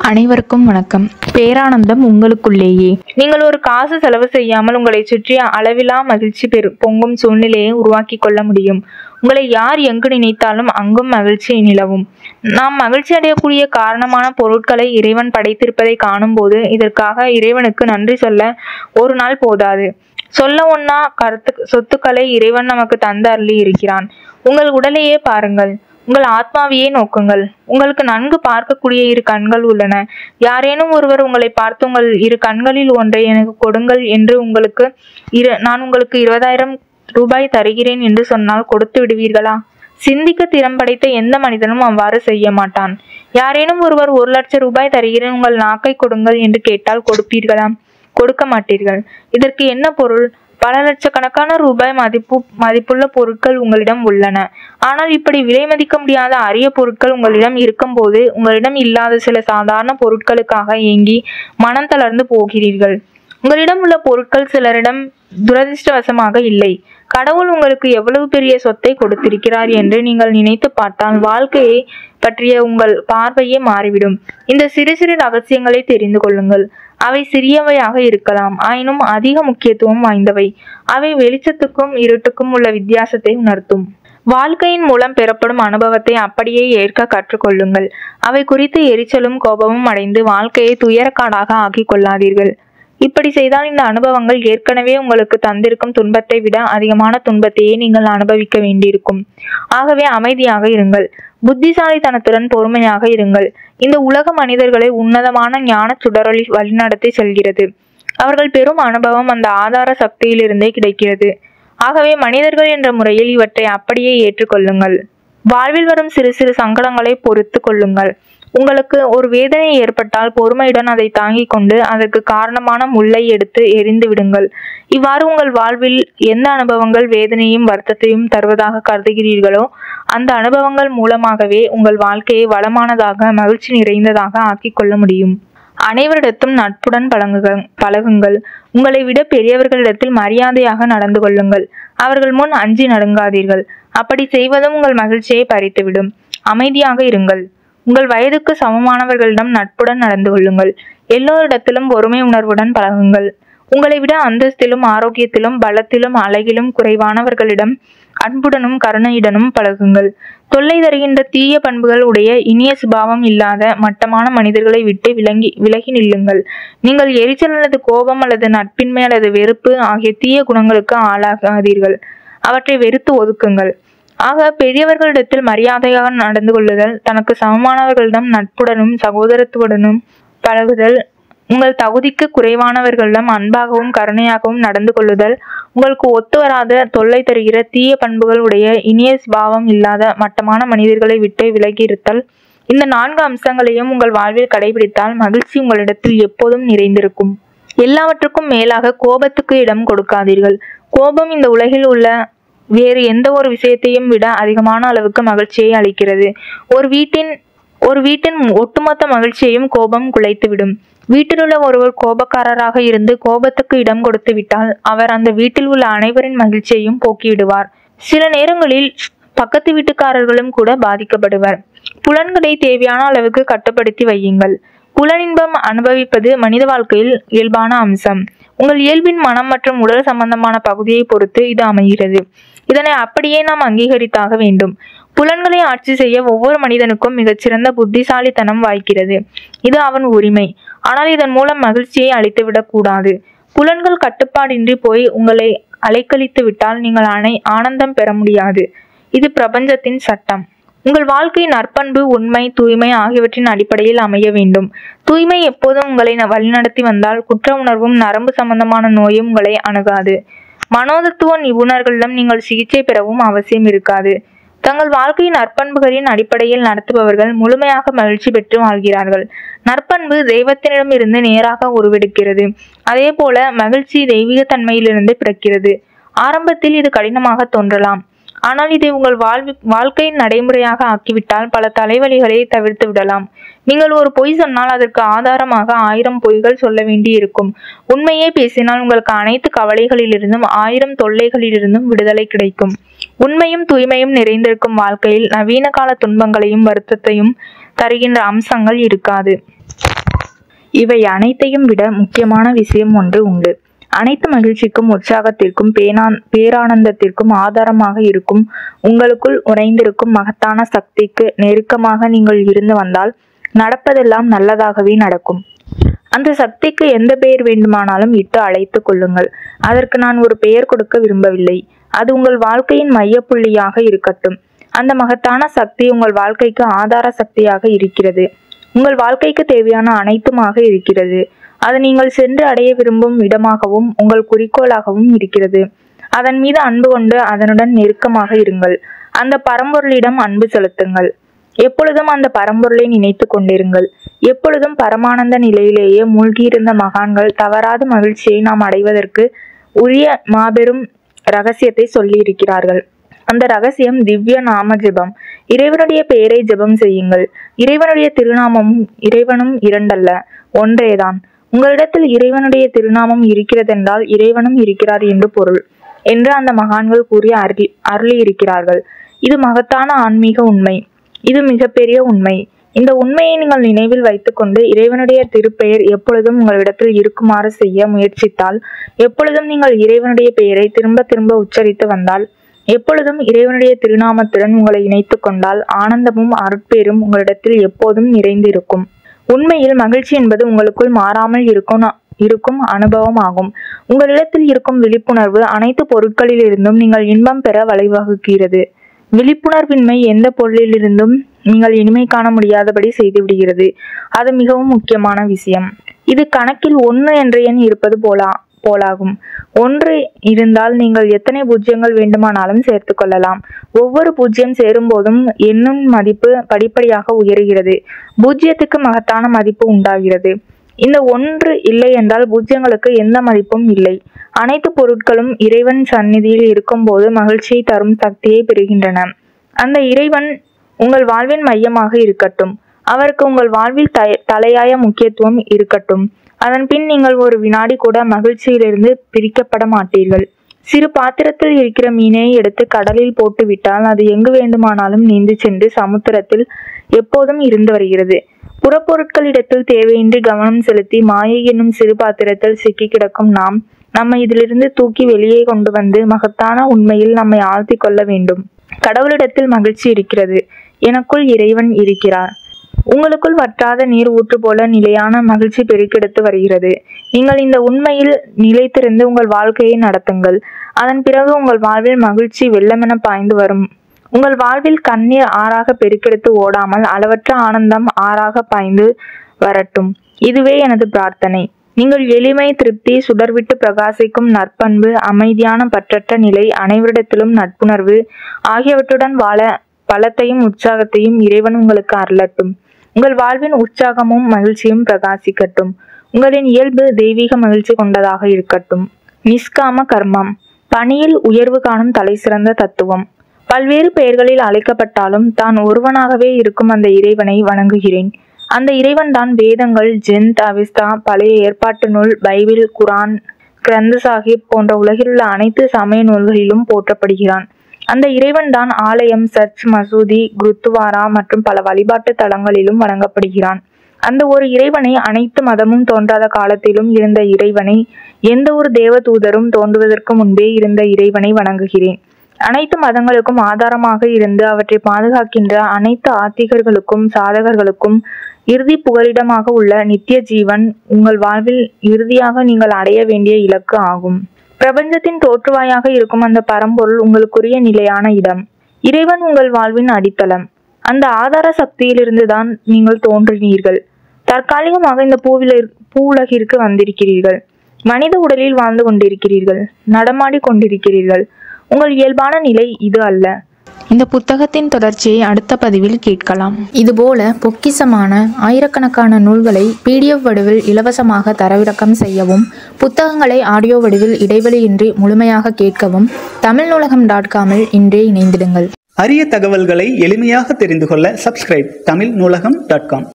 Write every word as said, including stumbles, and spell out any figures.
அனைவருக்கும் வணக்கம். பேரானந்தம் உங்களுக்குள்ளேயே. நீங்கள் ஒரு காசு செலவு செய்யாமல் உங்களை சுற்றி அளவிலா மகிழ்ச்சி பெரு பொங்கும் சூழ்நிலையை உருவாக்கி கொள்ள முடியும். உங்களை யார் எங்கு நினைத்தாலும் அங்கும் மகிழ்ச்சி நிலவும். நாம் மகிழ்ச்சி அடையக்கூடிய காரணமான பொருட்களை இறைவன் படைத்திருப்பதை காணும் போது இதற்காக இறைவனுக்கு நன்றி சொல்ல ஒரு நாள் போதாது. சொல்ல ஒன்னா கருத்து சொத்துக்களை இறைவன் நமக்கு தந்து அருளி இருக்கிறான். உங்கள் உடலையே பாருங்கள், உங்கள் ஆத்மாவையே நோக்குங்கள். உங்களுக்கு நன்கு பார்க்கக்கூடிய இரு கண்கள் உள்ளன. யாரேனும் ஒருவர் உங்களை பார்த்து உங்கள் இரு கண்களில் ஒன்றை எனக்கு கொடுங்கள் என்று உங்களுக்கு இரு நான் உங்களுக்கு இருபதாயிரம் ரூபாய் தருகிறேன் என்று சொன்னால் கொடுத்து விடுவீர்களா? சிந்திக்க திறம் படைத்த எந்த மனிதனும் அவ்வாறு செய்ய மாட்டான். யாரேனும் ஒருவர் ஒரு லட்சம் ரூபாய் தருகிறேன் உங்கள் நாக்கை கொடுங்கள் என்று கேட்டால் கொடுப்பீர்களா? கொடுக்க மாட்டீர்கள். இதற்கு என்ன பொருள்? பல லட்சக்கணக்கான ரூபாய் மதிப்பு மதிப்புள்ள பொருட்கள் உங்களிடம் உள்ளன. ஆனால் இப்படி விலை மதிக்க முடியாத அரிய பொருட்கள் உங்களிடம் இருக்கும் போது உங்களிடம் இல்லாத சில சாதாரண பொருட்களுக்காக ஏங்கி மனம் தளர்ந்து போகிறீர்கள். உங்களிடம் உள்ள பொருட்கள் சிலரிடம் துரதிருஷ்டவசமாக இல்லை. கடவுள் உங்களுக்கு எவ்வளவு பெரிய சொத்தை கொடுத்திருக்கிறார் என்று நீங்கள் நினைத்து பார்த்தால் வாழ்க்கையை பற்றிய உங்கள் பார்வையே மாறிவிடும். இந்த சிறு சிறு ரகசியங்களை தெரிந்து கொள்ளுங்கள். அவை சிறியவையாக இருக்கலாம், ஆயினும் அதிக முக்கியத்துவம் வாய்ந்தவை. அவை வெளிச்சத்துக்கும் இருட்டுக்கும் உள்ள வித்தியாசத்தை உணர்த்தும். வாழ்க்கையின் மூலம் பெறப்படும் அனுபவத்தை அப்படியே ஏற்க கற்றுக்கொள்ளுங்கள். அவை குறித்து எரிச்சலும் கோபமும் அடைந்து வாழ்க்கையை துயரக்காடாக ஆக்கி கொள்ளாதீர்கள். இப்படி செய்தால் இந்த அனுபவங்கள் ஏற்கனவே உங்களுக்கு தந்திருக்கும் துன்பத்தை விட அதிகமான துன்பத்தையே நீங்கள் அனுபவிக்க வேண்டியிருக்கும். ஆகவே அமைதியாக இருங்கள். புத்திசாலித்தனத்துடன் பொறுமையாக இருங்கள். இந்த உலக மனிதர்களை உன்னதமான ஞான சுடரொளி வழிநடத்தி செல்கிறது. அவர்கள் பெரும் அனுபவம் அந்த ஆதார சக்தியிலிருந்தே கிடைக்கிறது. ஆகவே மனிதர்கள் என்ற முறையில் இவற்றை அப்படியே ஏற்றுக்கொள்ளுங்கள். வாழ்வில் வரும் சிறு சிறு சங்கடங்களை பொறுத்து கொள்ளுங்கள். உங்களுக்கு ஒரு வேதனை ஏற்பட்டால் பொறுமையுடன் அதை தாங்கிக் கொண்டு அதற்கு காரணமான முள்ளை எடுத்து எரிந்து விடுங்கள். இவ்வாறு உங்கள் வாழ்வில் எந்த அனுபவங்கள் வேதனையும் வருத்தத்தையும் தருவதாக கருதுகிறீர்களோ அந்த அனுபவங்கள் மூலமாகவே உங்கள் வாழ்க்கையை வளமானதாக மகிழ்ச்சி நிறைந்ததாக ஆக்கி கொள்ள முடியும். அனைவரிடத்தும் நட்புடன் பழங்குக பழகுங்கள். உங்களை விட பெரியவர்களிடத்தில் மரியாதையாக நடந்து கொள்ளுங்கள். அவர்கள் முன் அஞ்சி நடுங்காதீர்கள். அப்படி செய்வதும் உங்கள் மகிழ்ச்சியை பறித்துவிடும். அமைதியாக இருங்கள். உங்கள் வயதுக்கு சமமானவர்களிடம் நட்புடன் நடந்து கொள்ளுங்கள். எல்லோரிடத்திலும் பொறுமை உணர்வுடன் பழகுங்கள். உங்களை விட அந்தஸ்திலும் ஆரோக்கியத்திலும் பலத்திலும் அழகிலும் குறைவானவர்களிடம் அன்புடனும் கருணையுடனும் பழகுங்கள். தொல்லை தருகின்ற தீய பண்புகள் உடைய இனிய சுபாவம் இல்லாத மட்டமான மனிதர்களை விட்டு விலகி விலகி நில்லுங்கள். நீங்கள் எரிச்சல் அல்லது கோபம் அல்லது நட்பின்மை அல்லது வெறுப்பு ஆகிய தீய குணங்களுக்கு ஆளாகாதீர்கள். அவற்றை வெறுத்து ஒதுக்குங்கள். ஆக பெரியவர்களிடத்தில் மரியாதையாக நடந்து கொள்ளுதல், தனக்கு சமமானவர்களிடம் நட்புடனும் சகோதரத்துவனுடனும் பழகுதல், உங்கள் தகுதிக்கு குறைவானவர்களிடம் அன்பாகவும் கருணையாகவும் நடந்து கொள்ளுதல், உங்களுக்கு ஒத்து வராத தொல்லை தருகிற தீய பண்புகள் உடைய இனிய சுபாவம் இல்லாத மட்டமான மனிதர்களை விட்டு விலகி இருத்தல், இந்த நான்கு அம்சங்களையும் உங்கள் வாழ்வில் கடைபிடித்தால் மகிழ்ச்சி உங்களிடத்தில் எப்போதும் நிறைந்திருக்கும். எல்லாவற்றுக்கும் மேலாக கோபத்துக்கு இடம் கொடுக்காதீர்கள். கோபம் இந்த உலகில் உள்ள வேறு எந்த ஒரு விஷயத்தையும் விட அதிகமான அளவுக்கு மகிழ்ச்சியை அளிக்கிறது. ஒரு வீட்டின் ஒரு வீட்டின் ஒட்டுமொத்த மகிழ்ச்சியையும் கோபம் குலைத்துவிடும். வீட்டில் உள்ள ஒருவர் கோபக்காரராக இருந்து கோபத்துக்கு இடம் கொடுத்து விட்டால் அவர் அந்த வீட்டில் உள்ள அனைவரின் மகிழ்ச்சியையும் போக்கிவிடுவார். சில நேரங்களில் பக்கத்து வீட்டுக்காரர்களும் கூட பாதிக்கப்படுவர். புலன்களை தேவையான அளவுக்கு கட்டுப்படுத்தி வையுங்கள். புலனின்பம் அனுபவிப்பது மனித வாழ்க்கையில் இயல்பான அம்சம். உங்கள் இயல்பின் மனம் மற்றும் உடல் சம்பந்தமான பகுதியை பொறுத்து இது அமைகிறது. இதனை அப்படியே நாம் அங்கீகரித்தாக வேண்டும். புலன்களை ஆட்சி செய்ய ஒவ்வொரு மனிதனுக்கும் மிகச்சிறந்த புத்திசாலித்தனம் வாய்க்கிறது. இது அவன் உரிமை. ஆனால் இதன் மூலம் மகிழ்ச்சியை அளித்துவிடக் கூடாது. புலன்கள் கட்டுப்பாடின்றி போய் உங்களை அலைக்கழித்து விட்டால் நீங்கள் அனை ஆனந்தம் பெற முடியாது. இது பிரபஞ்சத்தின் சட்டம். உங்கள் வாழ்க்கை நற்பண்பு, உண்மை, தூய்மை ஆகியவற்றின் அடிப்படையில் அமைய வேண்டும். தூய்மை எப்போதும் உங்களை வழிநடத்தி வந்தால் குற்ற உணர்வும் நரம்பு சம்பந்தமான நோயும் உங்களை அணுகாது. மனோதத்துவ நிபுணர்களிடம் நீங்கள் சிகிச்சை பெறவும் அவசியம் இருக்காது. தங்கள் வாழ்க்கையின் நற்பண்புகளின் அடிப்படையில் நடத்துபவர்கள் முழுமையாக மகிழ்ச்சி பெற்று வாழ்கிறார்கள். நற்பண்பு தெய்வத்தினிடம் இருந்து நேராக உருவெடுக்கிறது. அதே போல மகிழ்ச்சி தெய்வீக தன்மையிலிருந்து பிறக்கிறது. ஆரம்பத்தில் இது கடினமாக தோன்றலாம். ஆனால் இதை உங்கள் வாழ்வி வாழ்க்கையின் நடைமுறையாக ஆக்கிவிட்டால் பல தலைவலிகளை தவிர்த்து விடலாம். நீங்கள் ஒரு பொய் சொன்னால் அதற்கு ஆதாரமாக ஆயிரம் பொய்கள் சொல்ல வேண்டி இருக்கும். உண்மையே பேசினால் உங்களுக்கு அனைத்து கவலைகளிலிருந்தும் ஆயிரம் தொல்லைகளிலிருந்தும் விடுதலை கிடைக்கும். உண்மையும் தூய்மையும் நிறைந்திருக்கும் வாழ்க்கையில் நவீன கால துன்பங்களையும் வருத்தத்தையும் தருகின்ற அம்சங்கள் இருக்காது. இவை அனைத்தையும் விட முக்கியமான விஷயம் ஒன்று உண்டு. அனைத்து மகிழ்ச்சிக்கும் உற்சாகத்திற்கும் பேனா பேரானந்தத்திற்கும் ஆதாரமாக இருக்கும் உங்களுக்குள் உறைந்திருக்கும் மகத்தான சக்திக்கு நெருக்கமாக நீங்கள் இருந்து வந்தால் நடப்பதெல்லாம் நல்லதாகவே நடக்கும். அந்த சக்திக்கு எந்த பெயர் வேண்டுமானாலும் இட்டு அழைத்து கொள்ளுங்கள். அதற்கு நான் ஒரு பெயர் கொடுக்க விரும்பவில்லை. அது உங்கள் வாழ்க்கையின் மையப்புள்ளியாக இருக்கட்டும். அந்த மகத்தான சக்தி உங்கள் வாழ்க்கைக்கு ஆதார சக்தியாக இருக்கிறது. உங்கள் வாழ்க்கைக்கு தேவையான அனைத்துமாக இருக்கிறது. அது நீங்கள் சென்று அடைய விரும்பும் இடமாகவும் உங்கள் குறிக்கோளாகவும் இருக்கிறது. அதன் மீது அன்பு கொண்டு அதனுடன் நெருக்கமாக இருங்கள். அந்த பரம்பொருளிடம் அன்பு செலுத்துங்கள். எப்பொழுதும் அந்த பரம்பொருளை நினைத்து கொண்டிருங்கள். எப்பொழுதும் பரமானந்த நிலையிலேயே மூழ்கியிருந்த மகான்கள் தவறாத மகிழ்ச்சியை நாம் அடைவதற்கு உரிய மாபெரும் ரகசியத்தை சொல்லி இருக்கிறார்கள். அந்த ரகசியம் திவ்ய நாம ஜெபம். இறைவனுடைய பெயரை ஜெபம் செய்யுங்கள். இறைவனுடைய திருநாமமும் இறைவனும் இரண்டல்ல, ஒன்றேதான். உங்களிடத்தில் இறைவனுடைய திருநாமம் இருக்கிறதென்றால் இறைவனும் இருக்கிறார் என்று பொருள் என்று அந்த மகான்கள் கூறி அருளி அருளி இருக்கிறார்கள். இது மகத்தான ஆன்மீக உண்மை. இது மிகப்பெரிய உண்மை. இந்த உண்மையை நீங்கள் நினைவில் வைத்துக்கொண்டு இறைவனுடைய திருப்பெயர் எப்பொழுதும் உங்களிடத்தில் இருக்குமாறு செய்ய முயற்சித்தால், எப்பொழுதும் நீங்கள் இறைவனுடைய பெயரை திரும்ப திரும்ப உச்சரித்து வந்தால், எப்பொழுதும் இறைவனுடைய திருநாமத்துடன் உங்களை இணைத்து கொண்டால் ஆனந்தமும் அருட்பேரும் உங்களிடத்தில் எப்போதும் நிறைந்திருக்கும். உண்மையில் மகிழ்ச்சி என்பது உங்களுக்குள் மாறாமல் இருக்கும் இருக்கும் அனுபவம் ஆகும். உங்களிடத்தில் இருக்கும் விழிப்புணர்வு அனைத்து பொருட்களிலிருந்தும் நீங்கள் இன்பம் பெற வழிவகுக்கிறது. விழிப்புணர்வின்மை எந்த பொருளிலிருந்தும் நீங்கள் இனிமை காண முடியாதபடி செய்து விடுகிறது. அது மிகவும் முக்கியமான விஷயம். இது கணக்கில் ஒன்று என்ற எண் இருப்பது போலா போலாகும். ஒன்று இருந்தால் நீங்கள் எத்தனை பூஜ்ஜியங்கள் வேண்டுமானாலும் சேர்த்து கொள்ளலாம். ஒவ்வொரு பூஜ்ஜியம் சேரும் போதும் எண்ணின் மதிப்பு படிப்படியாக உயர்கிறது. பூஜ்ஜியத்துக்கு மகத்தான மதிப்பு உண்டாகிறது. இந்த ஒன்று இல்லை என்றால் பூஜ்ஜியங்களுக்கு எந்த மதிப்பும் இல்லை. அனைத்து பொருட்களும் இறைவன் சந்நிதியில் இருக்கும் போது மகிழ்ச்சியை தரும் சக்தியை பெறுகின்றன. அந்த இறைவன் உங்கள் வாழ்வின் மையமாக இருக்கட்டும். அவருக்கு உங்கள் வாழ்வில் த தலையாய முக்கியத்துவம் இருக்கட்டும். அதன் பின் நீங்கள் ஒரு வினாடி கூட மகிழ்ச்சியிலிருந்து பிரிக்கப்பட மாட்டீர்கள். சிறு பாத்திரத்தில் இருக்கிற மீனை எடுத்து கடலில் போட்டு விட்டால் அது எங்கு வேண்டுமானாலும் நீந்தி சென்று சமுத்திரத்தில் எப்போதும் இருந்து வருகிறது. புறப்பொருட்களிடத்தில் தேவையின்றி கவனம் செலுத்தி மாயை என்னும் சிறு பாத்திரத்தில் சிக்கி கிடக்கும் நாம் நம்மை இதிலிருந்து தூக்கி வெளியே கொண்டு வந்து மகத்தான உண்மையில் நம்மை ஆழ்த்தி கொள்ள வேண்டும். கடவுளிடத்தில் மகிழ்ச்சி இருக்கிறது. எனக்குள் இறைவன் இருக்கிறார். உங்களுக்குள் வற்றாத நீர் ஊற்று போல நிலையான மகிழ்ச்சி பெருக்கெடுத்து வருகிறது. நீங்கள் இந்த உண்மையில் நிலைத்திருந்து உங்கள் வாழ்க்கையை நடத்துங்கள். அதன் பிறகு உங்கள் வாழ்வில் மகிழ்ச்சி வெள்ளமென பாய்ந்து வரும். உங்கள் வாழ்வில் கண்ணீர் ஆறாக பெருக்கெடுத்து ஓடாமல் அளவற்ற ஆனந்தம் ஆறாக பாய்ந்து வரட்டும். இதுவே எனது பிரார்த்தனை. நீங்கள் எளிமை, திருப்தி, சுடர்விட்டு பிரகாசிக்கும் நற்பண்பு, அமைதியான பற்றற்ற நிலை, அனைவரிடத்திலும் நட்புணர்வு ஆகியவற்றுடன் வாழ பலத்தையும் உற்சாகத்தையும் இறைவன் உங்களுக்கு அருளட்டும். உங்கள் வாழ்வின் உற்சாகமும் மகிழ்ச்சியும் பிரகாசிக்கட்டும். உங்களின் இயல்பு தெய்வீக மகிழ்ச்சி கொண்டதாக இருக்கட்டும். நிஷ்காம கர்மம், பணியில் உயர்வு காணும் தலை சிறந்த தத்துவம். பல்வேறு பெயர்களில் அழைக்கப்பட்டாலும் தான் ஒருவனாகவே இருக்கும் அந்த இறைவனை வணங்குகிறேன். அந்த இறைவன் தான் வேதங்கள், ஜெந்த், அவிஸ்தா, பழைய ஏற்பாட்டு நூல், பைபிள், குரான், கிரந்த சாஹிப் போன்ற உலகிலுள்ள அனைத்து சமய நூல்களிலும் போற்றப்படுகிறான். அந்த இறைவன் தான் ஆலயம், சர்ச், மசூதி, குருத்துவாரா மற்றும் பல வழிபாட்டு தலங்களிலும் வணங்கப்படுகிறான். அந்த ஒரு இறைவனை அனைத்து மதமும் தோன்றாத காலத்திலும் இருந்த இறைவனை, எந்த ஒரு தேவ தூதரும் தோன்றுவதற்கு முன்பே இருந்த இறைவனை வணங்குகிறேன். அனைத்து மதங்களுக்கும் ஆதாரமாக இருந்து அவற்றை பாதுகாக்கின்ற அனைத்து ஆத்திகர்களுக்கும் சாதகர்களுக்கும் இறுதி புகலிடமாக உள்ள நித்திய ஜீவன் உங்கள் வாழ்வில் இறுதியாக நீங்கள் அடைய வேண்டிய இலக்கு ஆகும். பிரபஞ்சத்தின் தோற்றுவாயாக இருக்கும் அந்த பரம்பொருள் உங்களுக்குரிய நிலையான இடம். இறைவன் உங்கள் வாழ்வின் அடித்தளம். அந்த ஆதார சக்தியிலிருந்து தான் நீங்கள் தோன்றினீர்கள். தற்காலிகமாக இந்த பூவில பூ உலகிற்கு வந்திருக்கிறீர்கள். மனித உடலில் வாழ்ந்து கொண்டிருக்கிறீர்கள். நடமாடி கொண்டிருக்கிறீர்கள். உங்கள் இயல்பான நிலை இது அல்ல. இந்த புத்தகத்தின் தொடர்ச்சியை அடுத்த பதிவில் கேட்கலாம். இதுபோல பொக்கிசமான ஆயிரக்கணக்கான நூல்களை பிடிஎஃப் வடிவில் இலவசமாக தரவிறக்கம் செய்யவும், புத்தகங்களை ஆடியோ வடிவில் இடைவெளியின்றி முழுமையாக கேட்கவும் தமிழ் நூலகம் டாட் காமில் இன்றே இணைந்திடுங்கள். அரிய தகவல்களை எளிமையாக தெரிந்து கொள்ள சப்ஸ்கிரைப் தமிழ் நூலகம் டாட் காம்.